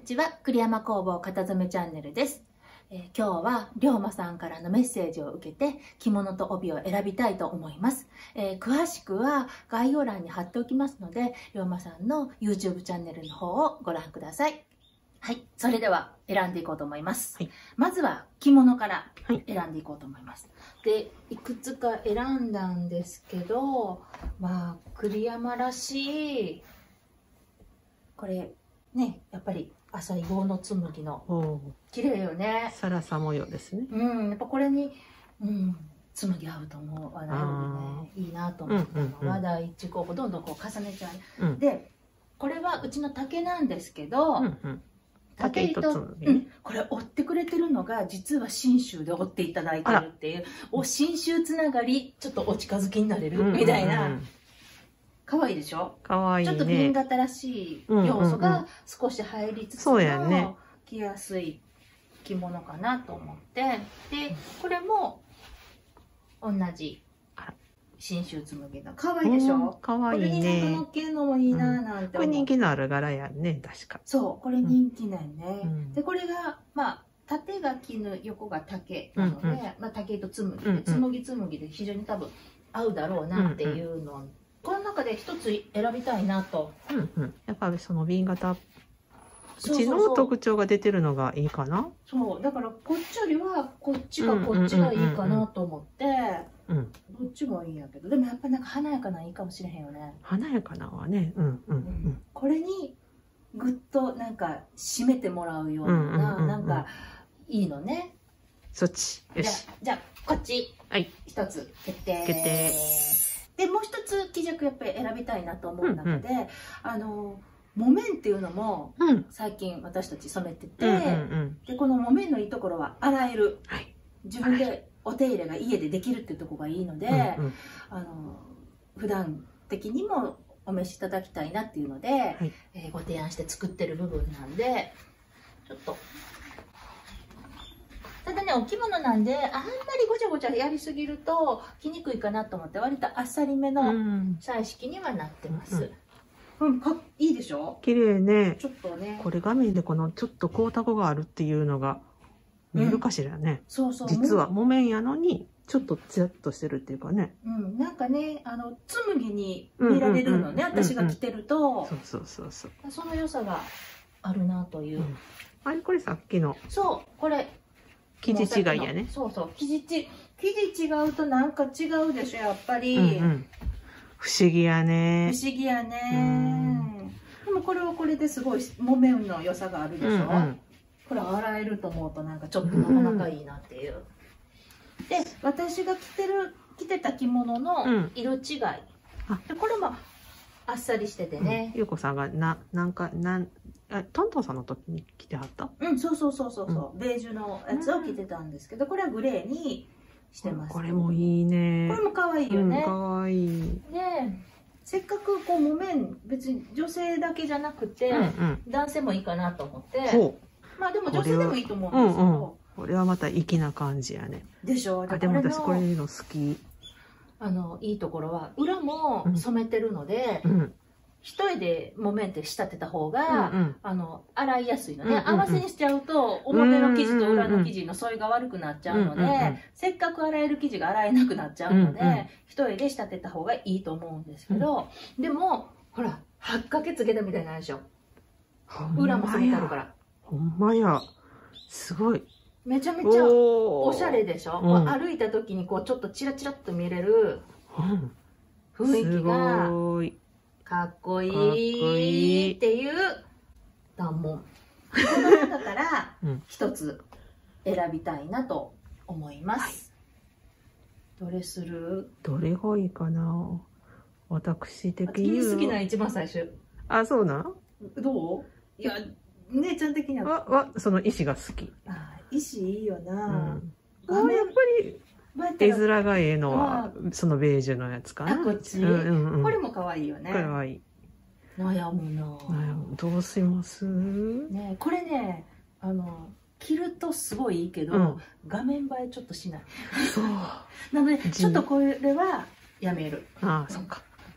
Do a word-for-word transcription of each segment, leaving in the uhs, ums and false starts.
ちは、栗山工房型染めチャンネルです。えー、今日は龍馬さんからのメッセージを受けて着物と帯を選びたいと思います。えー、詳しくは概要欄に貼っておきますので、龍馬さんの YouTube チャンネルの方をご覧ください。はい、それでは選んでいこうと思います。はい、まずは着物から選んでいこうと思います。はい、で、いくつか選んだんですけど、まあ栗山らしいこれね、やっぱり浅い棒の紬の綺麗よね。 サラサ模様ですね。 うん、やっぱこれに、うん、紬合うと思うわね、いいなと思ったのは第一候補どんどんこう重ねちゃう。うん、で、これはうちの竹なんですけど。うんうん、竹糸、うん、これ折ってくれてるのが実は信州で折っていただいてるっていう、お信州つながりちょっとお近づきになれるみたいな。可愛いでしょ。 可愛いね。 ちょっと瓶型らしい要素が少し入りつつも着やすい着物かなと思って、でこれも同じ信州紬の可愛いでしょ。 可愛いね。これになんか乗っけるのもいいななんて、うん、 これ人気のある柄やね、確か。 そうこれ人気なんね。うん、でこれがまあ縦が絹横が竹なので、うんうん、まあ竹と紬で紬紬で非常に多分合うだろうなっていうのを、うんうん、この中で一つ選びたいなと。 うんうん、やっぱりその瓶型うちの特徴が出てるのがいいかな。 そうだからこっちよりはこっちかこっちがいいかなと思って、どっちもいいんやけど、でもやっぱりなんか華やかないいかもしれへんよね。 華やかなはね、うんうんうん、 これにぐっとなんか締めてもらうようななんかいいのね。 そっちよし。 じゃあこっち一つ決定。 決定。 でもう一つ生地やっぱり選びたいなと思う中で、うんうん、あの木綿っていうのも最近私たち染めてて、でこの木綿のいいところは洗える、はい、自分でお手入れが家でできるっていうところがいいので、うんうん、あの普段的にもお召しいただきたいなっていうので、はい、えー、ご提案して作ってる部分なんでちょっと。ただね、お着物なんであんまりごちゃごちゃやりすぎると着にくいかなと思って割とあっさりめの彩色にはなってます。うん、うん、かいいでしょ。 綺麗ね。 ちょっとね。 これ画面でこのちょっと光沢があるっていうのが見えるかしらね。うん、 そうそう。 実は木綿やのにちょっとツヤっとしてるっていうかね。 うん、なんかね、あの紬に見られるのね、私が着てると。 そうそうそうそう。 その良さがあるなという。うん、 あれこれさっきの。 そう、これ。 生地違いやね。 そうそう、生地ち、生地違うとなんか違うでしょ、やっぱり。うんうん、 不思議やね。 不思議やね。でもこれはこれですごい木綿の良さがあるでしょ。うんうん、これ洗えると思うとなんかちょっとなかなかいいなっていう。うん、で、私が着てる着てた着物の色違い。うん、でこれもあっさりしててね。 うん、ゆうこさんがななんかなんあトントンさんの時に着てはった？ うん、そうそうそうそうそう、うん、ベージュのやつを着てたんですけど、これはグレーにしてます。 これもいいね。 これも可愛いよね。 うん、可愛い。 で、せっかくこう木綿別に女性だけじゃなくて、うんうん、男性もいいかなと思って。まあでも女性でもいいと思うんですけど。うんうん、 これはまた粋な感じやね。 でしょ。 あ、でも私これの好き。 あのいいところは裏も染めてるので。うんうん、一重で木綿って仕立てた方が、うんうん、あの洗いやすいので、合わせにしちゃうと表の生地と裏の生地の添いが悪くなっちゃうので、うんうんうん、せっかく洗える生地が洗えなくなっちゃうので、うんうん、一重で仕立てた方がいいと思うんですけど、うん、でもほらはっかけつけたみたいなんでしょ。裏も染めてあるから。 ほんまや、すごい。 めちゃめちゃおしゃれでしょ。うん、歩いた時にこうちょっとチラチラっと見れる雰囲気が。すごい。かっこいいっていう難問。この中から一つ選びたいなと思います。はい、どれする？ どれがいいかな。私的には。好きな一番最初。 あ、そうなん？ どう？いや、姉ちゃん的には。 は、その石が好き。 あ、石いいよな。 うん、あ、やっぱり。絵面がええのはそのベージュのやつかな。 あ、こっち。これも可愛いよね。 可愛い。 悩むな。悩む。どうします？ ね、これね、あの着るとすごいいいけど、うん、画面映えちょっとしない。そう。なのでちょっとこれはやめる。 ああ、そっか。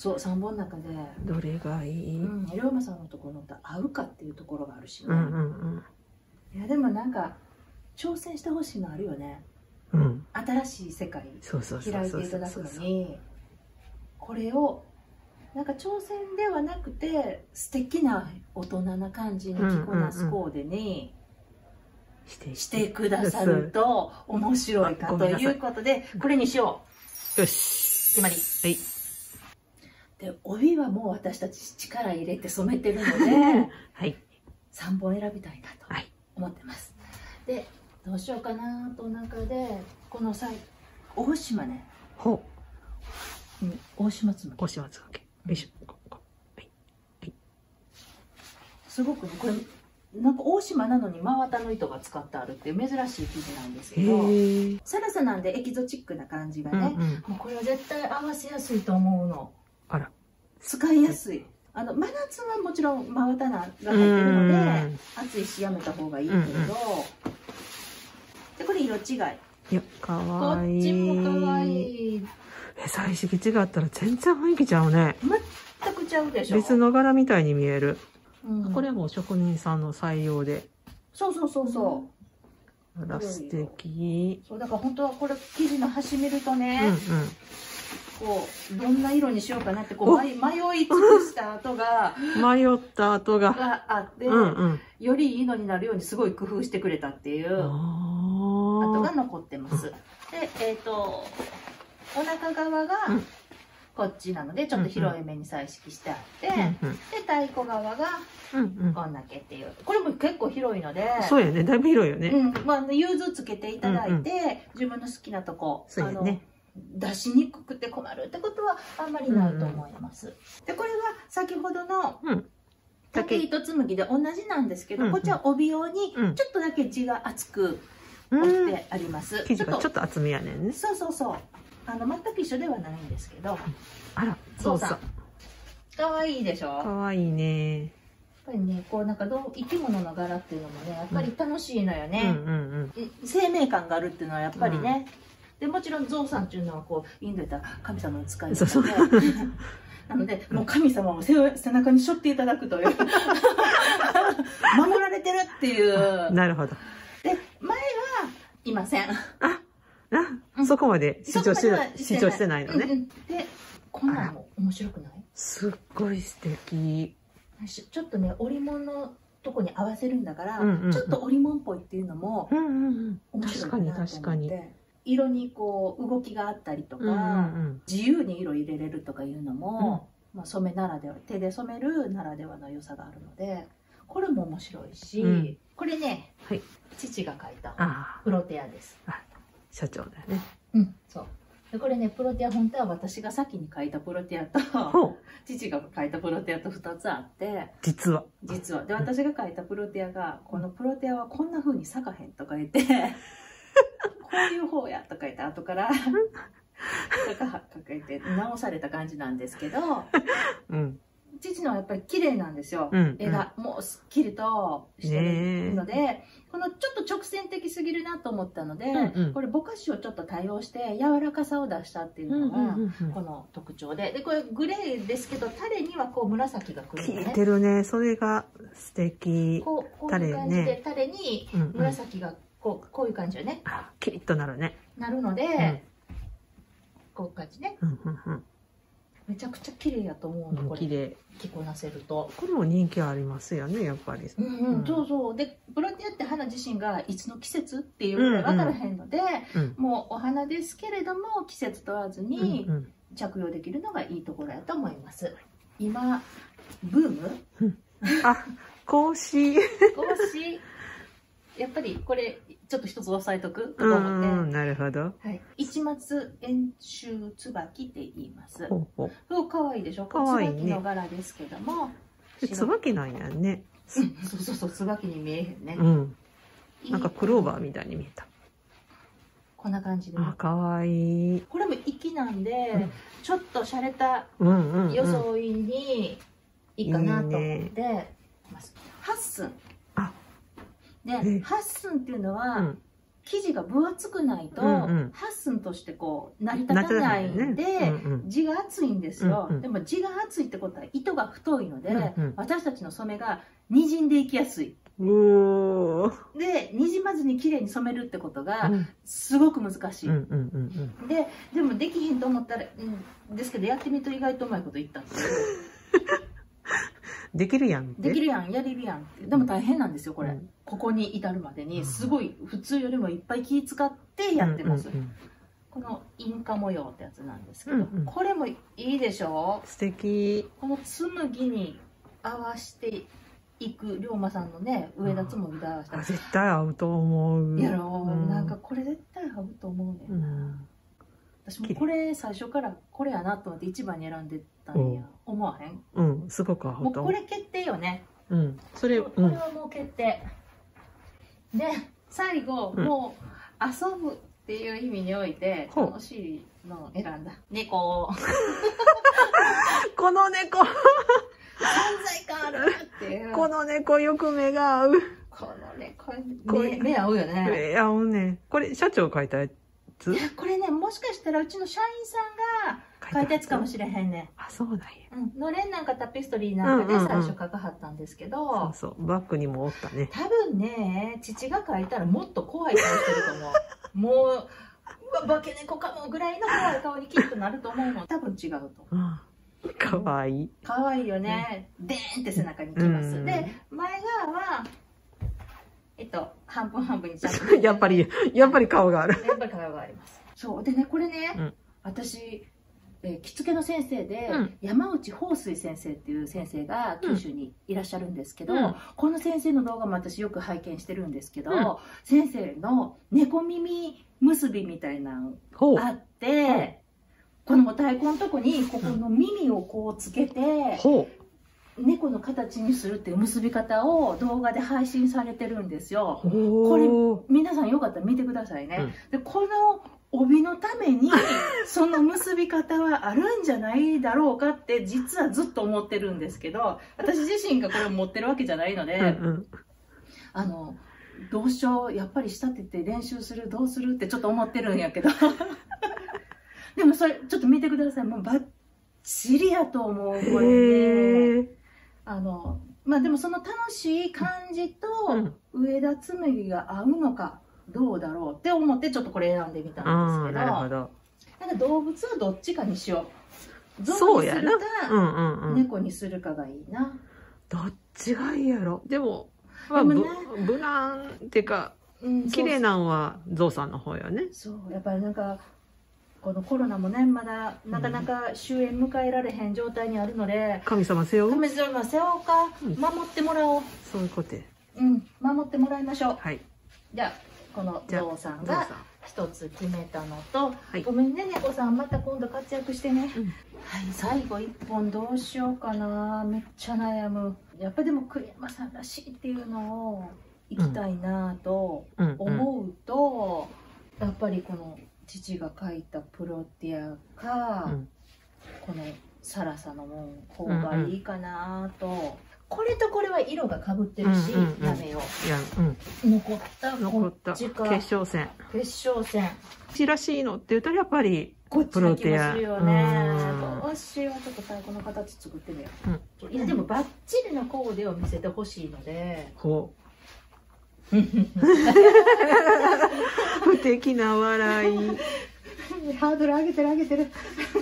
そう、さんぼんの中でどれがいい？ うん、龍馬さんのところと合うかっていうところがあるしね。 うんうんうんいやでもなんか挑戦してほしいのあるよね。 うん。 新しい世界そうそうそう開いそうていただくそうそう。 のに、これをなんか挑戦ではなくて素敵な大人な感じに着こなすコーデにしてしてくださると面白いかということで、これにしよよし。 決まり。 はい。 で帯はもう私たち力入れて染めてるので、 はい。 さんぼん選びたいなとはい。 思ってます。でどうしようかなと中でこの際大島ね。 ほう。うん、大島つむぎ。 大島つむぎ。よいしょ。はいはい。 すごくねこれなんか大島なのに真綿の糸が使ってあるっていう珍しい生地なんですけど、サラサなんでエキゾチックな感じがね、うんうん、もうこれは絶対合わせやすいと思うの。あら。使いやすい。あの真夏はもちろん真綿が入ってるので暑いしやめた方がいいけれど、うんうん、でこれ色違い。 いやかわいい。 こっちもかわいい。 え、彩色違ったら全然雰囲気ちゃうね。 全くちゃうでしょ。 別の柄みたいに見える。 うん、 これはもう職人さんの採用で。 そうそうそうそう。 あら素敵。 そうだから本当はこれ生地の端見るとね、 うんうん、 こうどんな色にしようかなってこう迷い尽くした後が迷った後ががあって、 うんうん、 よりいいのになるようにすごい工夫してくれたっていう跡が残ってます。で、えっとお腹側がこっちなのでちょっと広い目に彩色してあって、うんうん、で太鼓側がこんだけっていう、これも結構広いので、 そうやね、だいぶ広いよね。 うん、まあ融通つけていただいて、うんうん、自分の好きなとこ、 そうやね、 出しにくくて困るってことはあんまりないと思います。うんうん、でこれは先ほどの竹糸紬で同じなんですけど、うんうん、こっちは帯用にちょっとだけ地が厚く折ってあります。 生地がちょっと厚めやねんね。 そうそうそう。あの全く一緒ではないんですけど。 あら、そうそう。 可愛いでしょ。 可愛いね。 やっぱりね、こうなんかどう生き物の柄っていうのもね、やっぱり楽しいのよね。生命感があるっていうのはやっぱりね。うん、でもちろんゾウさんっていうのはこうインドやったら神様の使い方で。なので、もう神様を背中に背負っていただくという守られてるっていう。 なるほど。 で前はいません。 あ、あ、そこまで主張してない、主張してないのね。 うんうん、で、こんなんも面白くない？ すっごい素敵。 ちょっとね、織物のとこに合わせるんだから、うんうん、ちょっと織物っぽいっていうのも面白いかなと思って。色にこう動きがあったりとか、うんうん、自由に色入れれるとかいうのも、うん、まあ染めならでは、手で染めるならではの良さがあるので、これも面白いし、うん、これね、はい、父が描いたプロテアです。 あ、社長だよね。 うん、そう。でこれね、プロテア本当は私が先に描いたプロテアと父が描いたプロテアとふたつあって、 実は実はで私が描いたプロテアが、このプロテアはこんな風に咲かへんとか言ってこういう方やとか言って後から書いて直された感じなんですけど、うん、父のはやっぱり綺麗なんですよ、うんうん、絵がもうすっきりとしてるので、このちょっと直線的すぎるなと思ったので、うんうん、これぼかしをちょっと多用して柔らかさを出したっていうのがこの特徴で、でこれグレーですけどタレにはこう紫がくるのね。 効いてるね、それが素敵。 こうこういう感じでタレに紫がこうこういう感じよね。 あ、キリッとなるね。 なるので、うん、こういう感じね。うんうんうん、めちゃくちゃ綺麗やと思うの、これ。綺麗。着こなせると。 これも人気ありますよね、やっぱり。 うんうん、そうそう。で、プロテアって花自身がいつの季節っていうぐらい分からへんので、うんうん、もうお花ですけれども、季節問わずに着用できるのがいいところやと思います。今、ブーム、 うん、あ、格子。 格子。やっぱりこれ、ちょっと一つ押さえとくと思って。 なるほど。 はい。市松円柱椿って言います。ほうほう。そう、可愛いでしょ。可愛いね。椿の柄ですけども。 椿なんやね。 そうそうそう、椿に見えへんね。 うん。なんかクローバーみたいに見えた。 こんな感じで。 あ、可愛い。 これも粋なんで、ちょっと洒落た装いにいいかなと思ってます。八寸。で、八寸っていうのは、 生地が分厚くないと、 うんうん、 八寸としてこう成り立たないんで、ねうんうん、地が厚いんですよ、うんうん、でも地が厚いってことは糸が太いので、うんうん、私たちの染めがにじんでいきやすい。おでにじまずに綺麗に染めるってことがすごく難しい。ででもできひんと思ったら、うん、ですけどやってみると意外とうまいこといったっていう。 できるやんできるやんやれるやんってでも大変なんですよこれ、うん、ここに至るまでにすごい普通よりもいっぱい気使ってやってます、うんうんうん、このインカ模様ってやつなんですけど、うんうん、これもいいでしょ。 素敵。 この紬に合わしていく龍馬さんのね上田紬で合わせたら絶対合うと思うやろう、うん、なんかこれ絶対合うと思うねんな、うん、私もこれ最初からこれやなと思って一番に選んでたんや、思わへん？ うん、すごく合うと思う。 もうこれ決定よね。 うん、それ、 これはもう決定。で、最後、うん、もう遊ぶっていう意味において楽しいのを選んだ。猫。 この猫。 存在感あるっていう。 この猫よく目が合う。 この猫、目、目合うよね。 目合うね。これ社長書いたやつ？ いや、これね、もしかしたらうちの社員さんが書いたやつかもしれへんね。 あ、そうなんや。 うん、のれんなんかタペストリーなんかで最初書かはったんですけど、うんうんうん、 そうそう、バッグにもおったね。 多分ね、父が書いたらもっと怖い顔してると思う。もう、うわ、化け猫かもぐらいの怖い顔にきっとなると思うの。多分違うと思う。 うん、かわいい。 かわいいよね。うん、でーんって背中にきます。うん、で、前側は、えっと、半分半分にちゃんと。 やっぱり、やっぱり顔がある。 やっぱり顔があります。そう。でね、これね、うん、私、えー、着付けの先生で、うん、山内芳水先生っていう先生が九州にいらっしゃるんですけど、うん、この先生の動画も私よく拝見してるんですけど、うん、先生の猫耳結びみたいなのがあって、このお太鼓のとこにここの耳をこうつけて、うん、猫の形にするっていう結び方を動画で配信されてるんですよ。これ皆さんよかったら見てくださいね。うん、でこの帯のためにその結び方はあるんじゃないだろうかって実はずっと思ってるんですけど、私自身がこれを持ってるわけじゃないので、うんうん、あのどうしようやっぱり仕立てて練習するどうするってちょっと思ってるんやけどでもそれちょっと見てください。もうバッチリやと思うこれね。あのまあでもその楽しい感じと上田紬が合うのかどうだろうって思ってちょっとこれ選んでみたんですけど、なるほど。なんか動物はどっちかにしよう。ゾウにするか猫にするかがいいな。 どっちがいいやろ。でも、まあ、でもね、無難っていうか、うん、綺麗なんはゾウさんの方よね。 そうやっぱりなんかこのコロナもねまだなかなか終焉迎えられへん状態にあるので、 うん、神様背負う。 神様背負うか、うん、守ってもらおう。 そういうことで。 うん、守ってもらいましょう。 はい。 じゃあこのゾウさんが一つ決めたのと、はい、ごめんね猫さんまた今度活躍してね、うん、はい最後一本どうしようかな。めっちゃ悩む。やっぱりでも栗山さんらしいっていうのをいきたいなと思うと、うんうん、やっぱりこの父が描いたプロティアか、うん、このサラサのもん方がいいかなと。うんうん、これとこれは色がかぶってるし、ダメよ。残った残った決勝戦。 決勝戦。 ちらしいのって言ったらやっぱりこっちの気もするよね。どうしようちょっと太鼓の形作ってみよう。うん、いやでもバッチリのコーデを見せてほしいので。ほう。 不敵な笑い。 ハードル上げてる上げてる。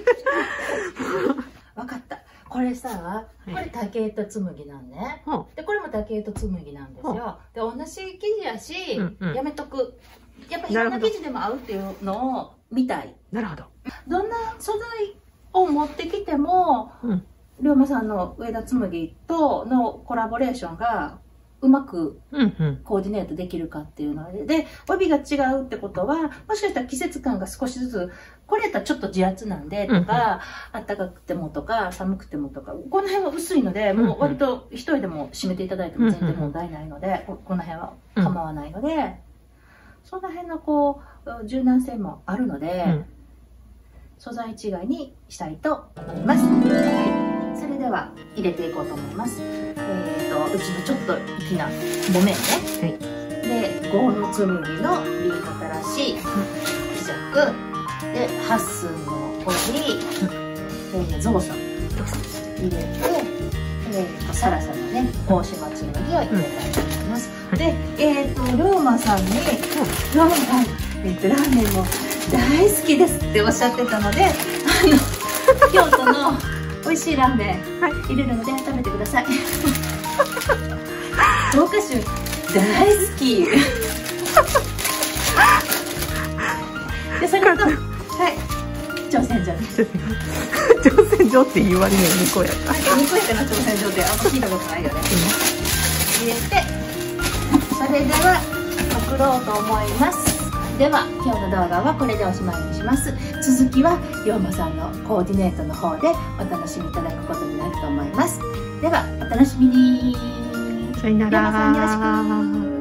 わかった。これさ、これ竹糸紬なんね。はい、で、これも竹糸紬なんですよ。で、同じ生地やし、うんうん、やめとく。やっぱいろんな生地でも合うっていうのを見たい。 なるほど。 どんな素材を持ってきても、うん、龍馬さんの上田紬とのコラボレーションがうまくコーディネートできるかっていうので、で、帯が違うってことは、もしかしたら季節感が少しずつ、これやったらちょっと自圧なんでとか、あったかくてもとか、寒くてもとか、この辺は薄いので、もう割と一人でも締めていただいても全然問題ないので、この辺は構わないので、その辺のこう、柔軟性もあるので、素材違いにしたいと思います。はい、それでは入れていこうと思います。えーと、うちのちょっと粋な木綿ね。はい。 で五の紬のリーカタラシ、磁石で八寸の帯、えー、ゾウさん入れて、えー、とサラサのね大島紬を入れたいと思います。うん、で、えっ、ー、と龍馬さんに、うん、龍馬さん、えー、とラーメンも大好きですっておっしゃってたので、あの京都の美味しいラーメン入れるので食べてください。豪華酒大好き。でそれと、はい、挑戦状です。 挑戦状って言われるよにこやか。 にこやかな挑戦状ってあんま聞いたことないよね。入れて、それでは送ろうと思います。では今日の動画はこれでおしまいにします。続きは龍馬さんのコーディネートの方でお楽しみいただくことになると思います。ではお楽しみに。 さよなら。 龍馬さんよろしく。